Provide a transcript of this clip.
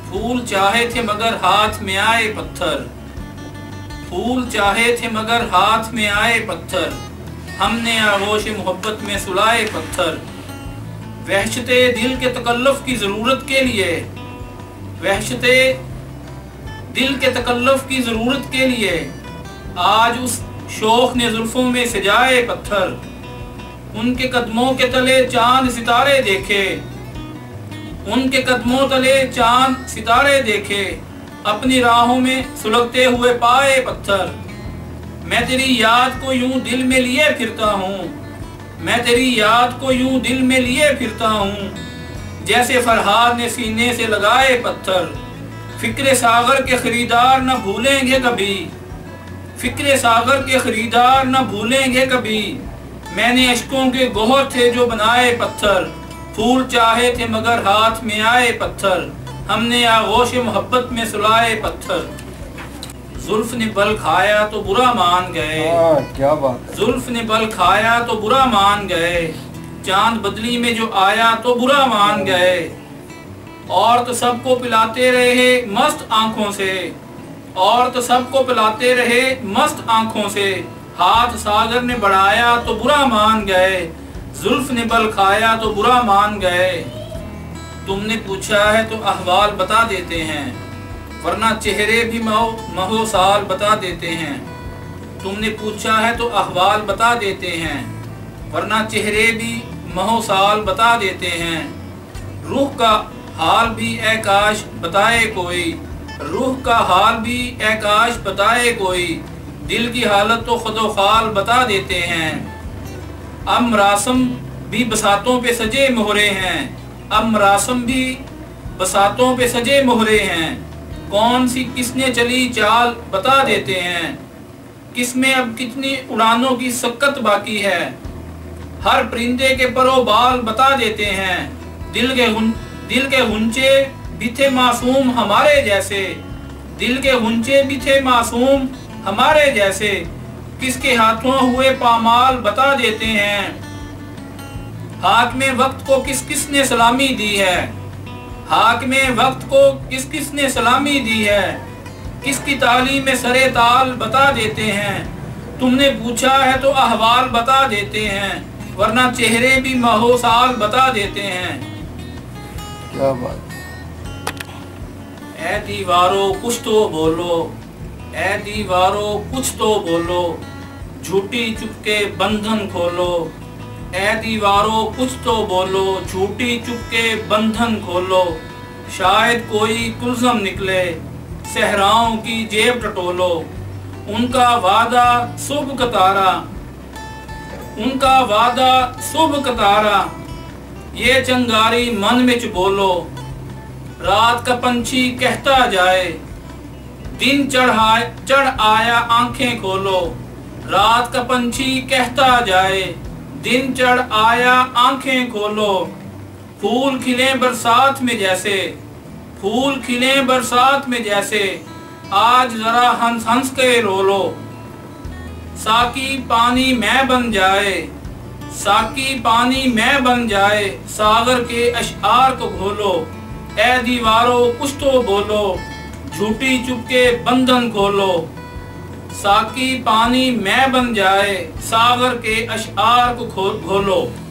फूल चाहे थे मगर हाथ में आए पत्थर, फूल चाहे थे मगर हाथ में आए पत्थर, हमने आगोश मोहब्बत में सुलाए पत्थर। वहशते दिल के तकल्लुफ की ज़रूरत के लिए, वहशते दिल के तकल्लुफ की ज़रूरत के लिए आज उस शौक ने जुल्फों में सजाए पत्थर। उनके कदमों के तले चांद सितारे देखे, उनके कदमों तले चांद सितारे देखे, अपनी राहों में सुलगते हुए पाए पत्थर। मैं तेरी याद को यूं दिल में लिए फिरता हूँ, मैं तेरी याद को यूं दिल में लिए फिरता हूँ, जैसे फरहाद ने सीने से लगाए पत्थर। फिक्रे सागर के खरीदार न भूलेंगे कभी, फिक्रे सागर के खरीदार न भूलेंगे कभी, मैंने अश्कों के गोहर थे जो बनाए पत्थर। फूल चाहे थे मगर हाथ में आए पत्थर, हमने आगोश मोहब्बत में सुलाए पत्थर। जुल्फ ने बल खाया तो बुरा मान गए, क्या बात। जुल्फ ने बल खाया तो बुरा मान गए, चांद बदली में जो आया तो बुरा मान गए। और तो सबको पिलाते रहे मस्त आंखों से, और तो सबको पिलाते रहे मस्त आंखों से, हाथ सागर ने बढ़ाया तो बुरा मान गए, जुल्फ ने बल खाया तो बुरा मान गए। तुमने पूछा है तो अहवाल बता देते हैं, वरना चेहरे भी महो साल बता देते हैं। तुमने पूछा है तो अहवाल बता देते हैं, वरना चेहरे भी महो साल बता देते हैं। रूह का हाल भी ए काश बताए कोई, रूह का हाल भी ए काश बताए कोई, दिल की हालत तो खुदो खाल बता देते हैं। अब मरासम भी बसातों पे सजे मोहरे हैं, अब मरासम भी बसातों पे सजे मोहरे हैं, कौन सी किसने चली चाल बता देते हैं। किसमें अब कितनी उड़ानों की सक्कत बाकी है, हर परिंदे के परो बाल बता देते हैं। दिल के हुंचे भी थे मासूम हमारे जैसे, दिल के हुंचे भी थे मासूम हमारे जैसे, किसके हाथों हुए पामाल बता देते हैं। हाथ में वक्त को किस किस ने सलामी दी है, हाथ में वक्त को किस किस ने सलामी दी है, किसकी तालीम में सरे ताल बता देते हैं। तुमने पूछा है तो अहवाल बता देते हैं, वरना चेहरे भी महो साल बता देते हैं। क्या बात। ऐ दीवारों कुछ तो बोलो, ऐ दीवारों कुछ तो बोलो, झूठी चुपके बंधन खोलो। ऐ दीवारों कुछ तो बोलो, झूठी चुपके बंधन खोलो, शायद कोई कुलज़म निकले सहराओं की जेब टटोलो। उनका वादा सुबह का तारा, उनका वादा सुबह का तारा, ये चंगारी मन में बोलो। रात का पंछी कहता जाए, दिन चढ़ आया आंखें खोलो। रात का पंछी कहता जाए, दिन चढ़ आया आंखें खोलो। फूल खिले बरसात में जैसे, फूल खिले बरसात में जैसे, आज जरा हंस हंस के रो लो। साकी पानी मैं बन जाए, साकी पानी मैं बन जाए, सागर के अशआर को घोलो। ऐ दीवारों कुछ तो बोलो, झूठी चुपके बंधन खोलो। साकी पानी मैं बन जाए, सागर के अशआर को घोलो।